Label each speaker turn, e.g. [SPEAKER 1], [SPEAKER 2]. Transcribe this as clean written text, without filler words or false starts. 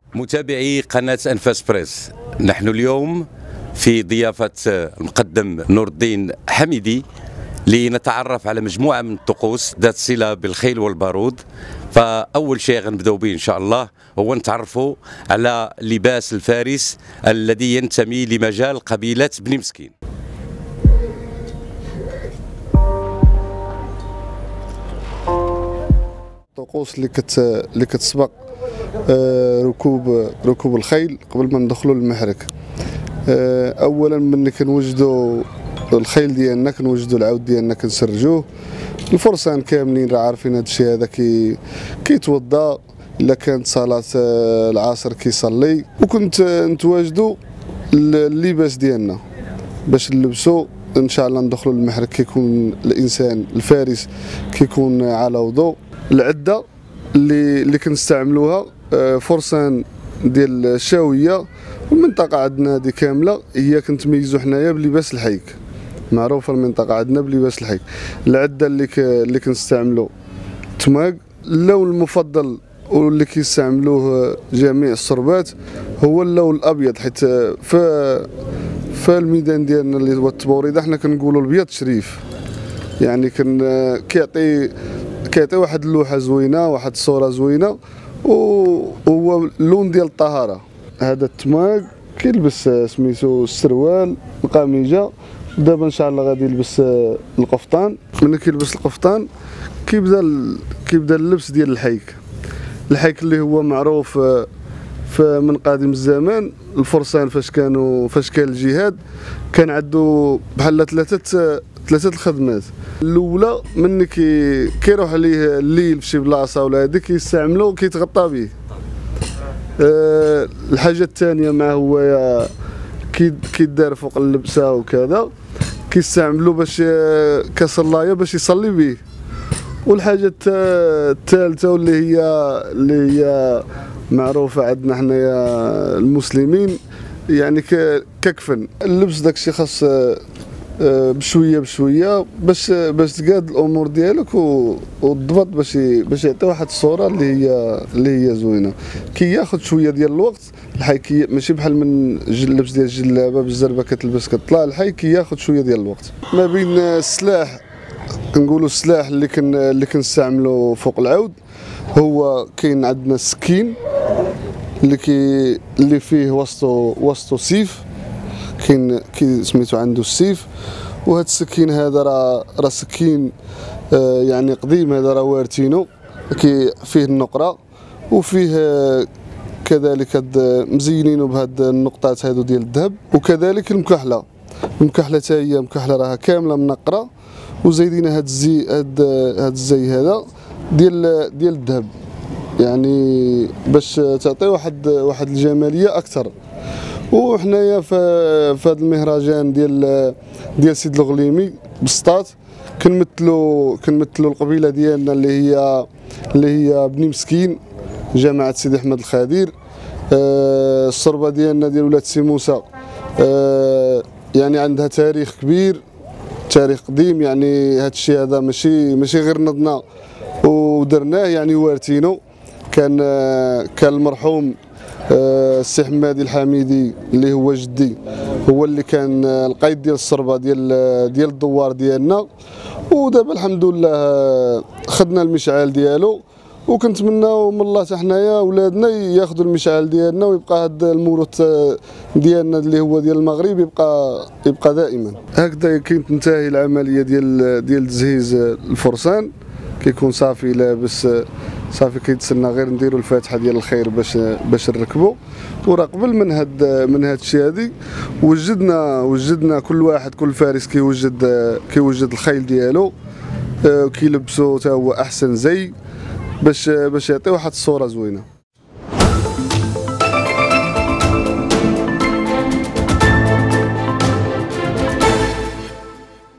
[SPEAKER 1] متابعي قناة أنفاس بريس، نحن اليوم في ضيافة المقدم نور الدين حميدي لنتعرف على مجموعة من الطقوس ذات صلة بالخيل والبارود. فأول شيء غنبداو به إن شاء الله هو نتعرفوا على لباس الفارس الذي ينتمي لمجال قبيلة بني مسكين.
[SPEAKER 2] الطقوس اللي كتسبق ركوب الخيل قبل ما ندخلوا للمحرك. اولا ملي كنوجدوا الخيل ديالنا كنوجدوا العود ديالنا كنسرجوه. الفرسان كاملين راه عارفين هذا الشيء هذا كيتوضا الا كانت صلاه العصر كيصلي، وكنت نتواجدوا اللباس ديالنا باش نلبسوا ان شاء الله ندخلوا للمحرك. كيكون الانسان الفارس كيكون على وضوء. العده اللي كنستعملوها فرسان ديال الشاويه، والمنطقه عندنا هذه كامله هي كنتميزوا حنايا بلباس الحيك. معروفه المنطقه عندنا بلباس الحيك. العده اللي كنستعملوا تماق. اللون المفضل واللي كيستعملوه جميع الصربات هو اللون الابيض، حيت في الميدان ديالنا اللي هو التبوريده حنا كنقولوا الابيض شريف، يعني كيعطي واحد اللوحه زوينه، واحد الصوره زوينه، وهو اللون ديال الطهاره. هذا التماق كيلبس سميتو السروال القميجه. دابا ان شاء الله غادي يلبس القفطان. ملي كيلبس القفطان كيبدا اللبس ديال الحيك اللي هو معروف من قديم الزمان. الفرسان فاش كان الجهاد كان عنده بحال ثلاثه الخدمات. الاولى ملي كيروح عليه الليل فشي بلاصه ولا هذيك كيستعملو كيتغطى به. الحاجه الثانيه ما هو كيدار فوق اللبسه وكذا، كيستعملو باش كصلايه باش يصلي به. والحاجه الثالثه واللي هي معروفه عندنا حنايا المسلمين، يعني ككفن. اللبس داكشي خاص بشويه باش تقاد الامور ديالك وتضبط باش يعطي واحد الصوره اللي هي زوينه. كياخذ شويه ديال الوقت. الحي ماشي بحال من اللبس ديال الجلابه بالزربه كتلبس كتطلع. الحي كياخذ شويه ديال الوقت. ما بين السلاح كنقولوا السلاح اللي كنستعملوا فوق العود، هو كاين عندنا السكين اللي فيه وسطو سيف، كاين سميتو عنده السيف. وهذا السكين هذا راه سكين يعني قديم، هذا راه وارتينو فيه النقره، وفيه كذلك مزينينو بهاد النقطات هادو ديال الذهب. وكذلك المكحله حتى هي مكحله راها كامله منقره، وزايدين هاد الزي هذا ديال الذهب، يعني باش تعطي واحد الجماليه اكثر. وحنايا في هذا المهرجان ديال سيد الغليمي بسطات كنمثلوا القبيله ديالنا اللي هي بني مسكين، جماعه سيدي احمد الخدير. الصربه ديالنا ديال ولاد سي موسى يعني عندها تاريخ كبير، تاريخ قديم. يعني هذا الشيء هذا ماشي غير نضنا ودرناه، يعني وارتينو. كان المرحوم السي حمادي الحميدي اللي هو جدي، هو اللي كان القائد ديال الصربه ديال الدوار ديالنا. ودابا الحمد لله خدنا المشعال ديالو، وكنتمناو من الله حتى حنايا ولادنا ياخذوا المشعال ديالنا، ويبقى هذا الموروث ديالنا اللي هو ديال المغرب يبقى دائما. هكذا كتنتهي العمليه ديال تجهيز الفرسان. كيكون صافي لابس، صافي كيتسنى غير نديروا الفاتحه ديال الخير باش نركبوا. وراه قبل من هاد الشيء هادي وجدنا كل فارس كيوجد الخيل ديالو، كيلبسوا حتى هو احسن زي باش يعطي واحد الصوره زوينه.